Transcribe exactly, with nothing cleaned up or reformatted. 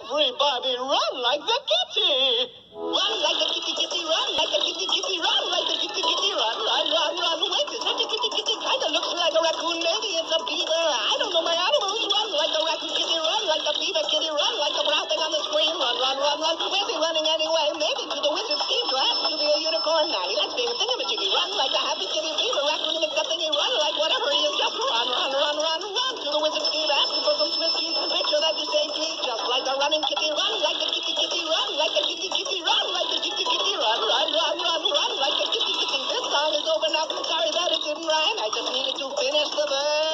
Everybody run like the kitty. Run like the kitty, kitty, run like the kitty, kitty, run like the kitty, kitty, run, run, run, run. Wait, is that the kitty, kitty? Kind of looks like a raccoon. Maybe it's a beaver. I don't know my animals. Run like the raccoon, kitty, run like the beaver, kitty, run like the brown thing on the screen. Run, run, run, run. Where's he running anyway? Maybe to the wizard Steve to ask to be a unicorn. Now that's being a thingamajiggy. Run like a happy kitty beaver, raccoon, and the thingy. Run like whatever he is. Just run, run, run, run, run to the wizard Steve. Ask him for some Smith Street picture that you say, please. Just like a running kitty, run like the kitty, kitty, run like the kitty, kitty, run like the kitty, kitty, run, run, run, run, run like the kitty, kitty. This song is over now. I'm sorry that it didn't rhyme. I just needed to finish the verse.